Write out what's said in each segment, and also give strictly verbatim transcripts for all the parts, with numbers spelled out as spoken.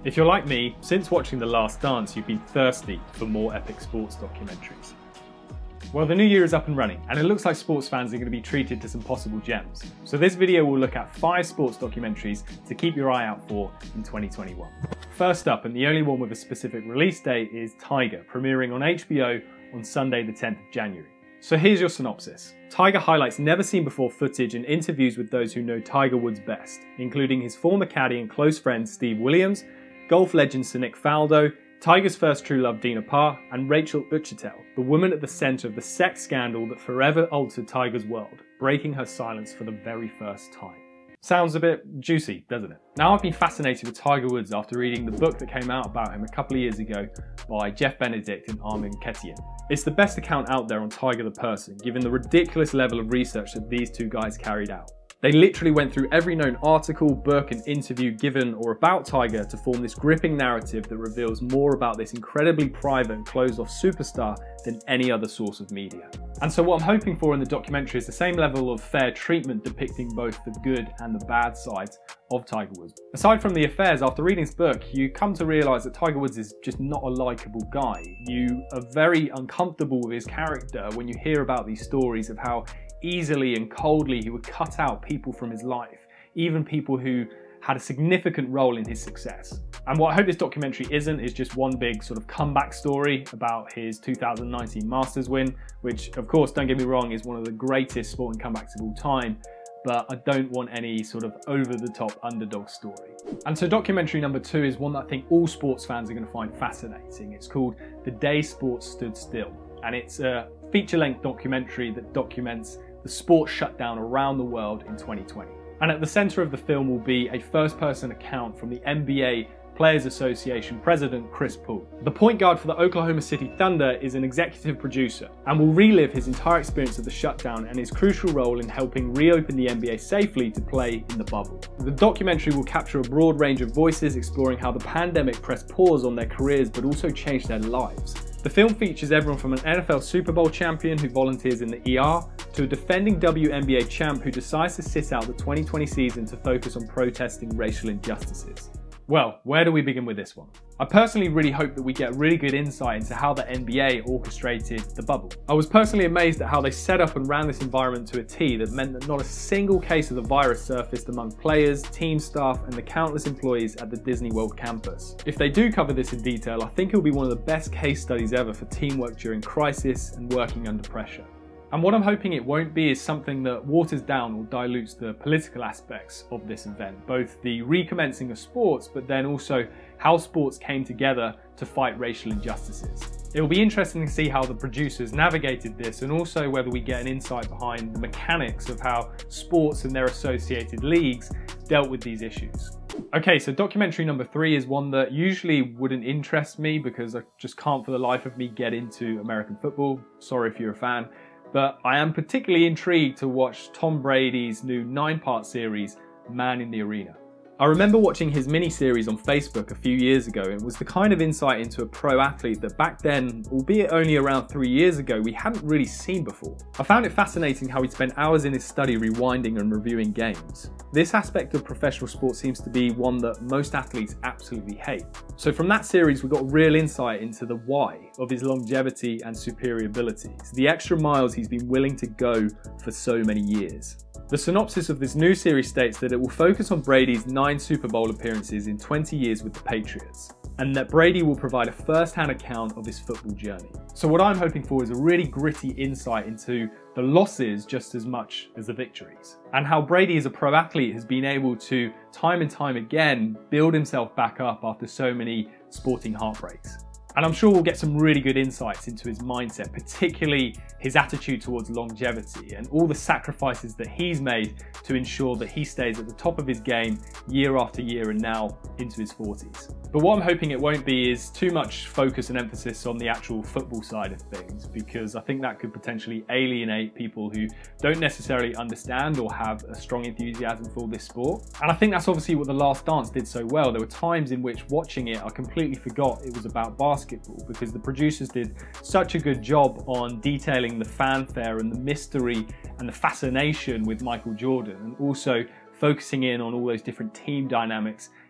If you're like me, since watching The Last Dance, you've been thirsty for more epic sports documentaries. Well, the new year is up and running, and it looks like sports fans are going to be treated to some possible gems. So this video will look at five sports documentaries to keep your eye out for in twenty twenty-one. First up, and the only one with a specific release date, is Tiger, premiering on H B O on Sunday the tenth of January. So here's your synopsis. Tiger highlights never seen before footage and interviews with those who know Tiger Woods best, including his former caddy and close friend Steve Williams, golf legend Sir Nick Faldo, Tiger's first true love Dina Parr, and Rachel Uchitel, the woman at the centre of the sex scandal that forever altered Tiger's world, breaking her silence for the very first time. Sounds a bit juicy, doesn't it? Now, I've been fascinated with Tiger Woods after reading the book that came out about him a couple of years ago by Jeff Benedict and Armin Ketian. It's the best account out there on Tiger the person, given the ridiculous level of research that these two guys carried out. They literally went through every known article, book and interview given or about Tiger to form this gripping narrative that reveals more about this incredibly private and closed off superstar than any other source of media. And so what I'm hoping for in the documentary is the same level of fair treatment depicting both the good and the bad sides of Tiger Woods. Aside from the affairs, after reading this book, you come to realise that Tiger Woods is just not a likeable guy. You are very uncomfortable with his character when you hear about these stories of how easily and coldly he would cut out people from his life, even people who had a significant role in his success. And what I hope this documentary isn't is just one big sort of comeback story about his two thousand nineteen Masters win, which of course, don't get me wrong, is one of the greatest sporting comebacks of all time, but I don't want any sort of over-the-top underdog story. And so documentary number two is one that I think all sports fans are going to find fascinating. It's called The Day Sports Stood Still, and it's a feature-length documentary that documents the sports shutdown around the world in twenty twenty. And at the centre of the film will be a first-person account from the N B A Players Association president, Chris Paul. The point guard for the Oklahoma City Thunder is an executive producer and will relive his entire experience of the shutdown and his crucial role in helping reopen the N B A safely to play in the bubble. The documentary will capture a broad range of voices exploring how the pandemic pressed pause on their careers but also changed their lives. The film features everyone from an N F L Super Bowl champion who volunteers in the E R to a defending W N B A champ who decides to sit out the twenty twenty season to focus on protesting racial injustices. Well, where do we begin with this one? I personally really hope that we get really good insight into how the N B A orchestrated the bubble. I was personally amazed at how they set up and ran this environment to a T that meant that not a single case of the virus surfaced among players, team staff and the countless employees at the Disney World campus. If they do cover this in detail, I think it will be one of the best case studies ever for teamwork during crisis and working under pressure. And what I'm hoping it won't be is something that waters down or dilutes the political aspects of this event, both the recommencing of sports, but then also how sports came together to fight racial injustices. It will be interesting to see how the producers navigated this and also whether we get an insight behind the mechanics of how sports and their associated leagues dealt with these issues. Okay, so documentary number three is one that usually wouldn't interest me because I just can't for the life of me get into American football. Sorry if you're a fan. But I am particularly intrigued to watch Tom Brady's new nine-part series, Man in the Arena. I remember watching his mini-series on Facebook a few years ago, and it was the kind of insight into a pro athlete that back then, albeit only around three years ago, we hadn't really seen before. I found it fascinating how he'd spent hours in his study rewinding and reviewing games. This aspect of professional sport seems to be one that most athletes absolutely hate. So from that series, we got real insight into the why of his longevity and superior abilities, the extra miles he's been willing to go for so many years. The synopsis of this new series states that it will focus on Brady's nine Super Bowl appearances in twenty years with the Patriots, and that Brady will provide a first-hand account of his football journey. So what I'm hoping for is a really gritty insight into the losses just as much as the victories, and how Brady as a pro athlete has been able to, time and time again, build himself back up after so many sporting heartbreaks. And I'm sure we'll get some really good insights into his mindset, particularly his attitude towards longevity and all the sacrifices that he's made to ensure that he stays at the top of his game year after year and now into his forties. But what I'm hoping it won't be is too much focus and emphasis on the actual football side of things, because I think that could potentially alienate people who don't necessarily understand or have a strong enthusiasm for this sport. And I think that's obviously what The Last Dance did so well. There were times in which watching it, I completely forgot it was about basketball, because the producers did such a good job on detailing the fanfare and the mystery and the fascination with Michael Jordan, and also focusing in on all those different team dynamics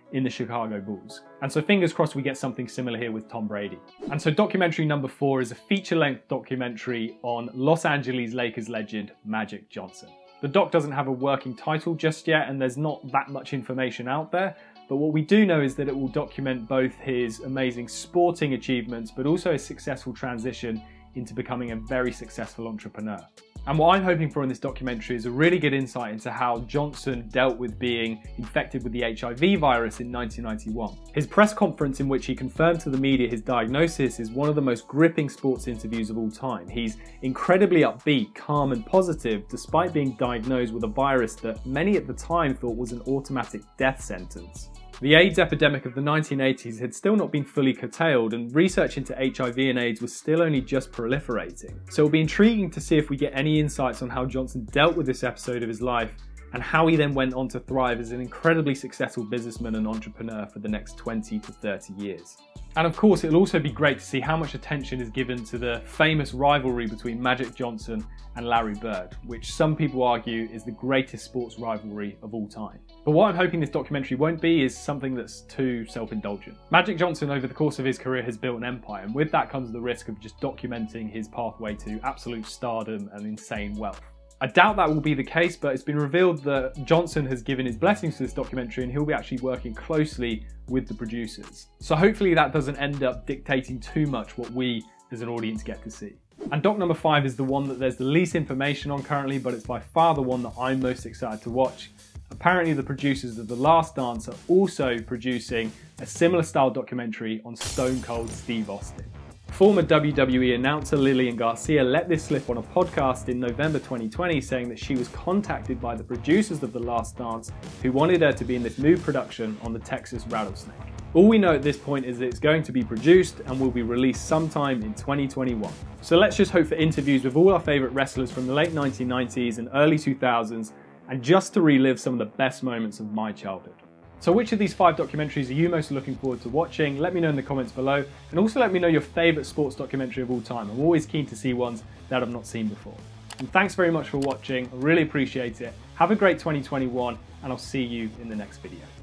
in the Chicago Bulls. And so fingers crossed we get something similar here with Tom Brady. And so documentary number four is a feature-length documentary on Los Angeles Lakers legend Magic Johnson. The doc doesn't have a working title just yet, and there's not that much information out there, but what we do know is that it will document both his amazing sporting achievements, but also his successful transition into becoming a very successful entrepreneur. And what I'm hoping for in this documentary is a really good insight into how Johnson dealt with being infected with the H I V virus in nineteen ninety-one. His press conference in which he confirmed to the media his diagnosis is one of the most gripping sports interviews of all time. He's incredibly upbeat, calm and positive despite being diagnosed with a virus that many at the time thought was an automatic death sentence. The AIDS epidemic of the nineteen eighties had still not been fully curtailed, and research into H I V and AIDS was still only just proliferating. So it'll be intriguing to see if we get any insights on how Johnson dealt with this episode of his life and how he then went on to thrive as an incredibly successful businessman and entrepreneur for the next twenty to thirty years. And of course, it'll also be great to see how much attention is given to the famous rivalry between Magic Johnson and Larry Bird, which some people argue is the greatest sports rivalry of all time. But what I'm hoping this documentary won't be is something that's too self-indulgent. Magic Johnson over the course of his career has built an empire, and with that comes the risk of just documenting his pathway to absolute stardom and insane wealth. I doubt that will be the case, but it's been revealed that Johnson has given his blessings to this documentary and he'll be actually working closely with the producers. So hopefully that doesn't end up dictating too much what we as an audience get to see. And doc number five is the one that there's the least information on currently, but it's by far the one that I'm most excited to watch. Apparently the producers of The Last Dance are also producing a similar style documentary on Stone Cold Steve Austin. Former W W E announcer Lillian Garcia let this slip on a podcast in November twenty twenty, saying that she was contacted by the producers of The Last Dance who wanted her to be in this new production on the Texas Rattlesnake. All we know at this point is that it's going to be produced and will be released sometime in twenty twenty-one. So let's just hope for interviews with all our favourite wrestlers from the late nineteen nineties and early two thousands, and just to relive some of the best moments of my childhood. So which of these five documentaries are you most looking forward to watching? Let me know in the comments below, and also let me know your favourite sports documentary of all time. I'm always keen to see ones that I've not seen before. And thanks very much for watching, I really appreciate it. Have a great twenty twenty-one, and I'll see you in the next video.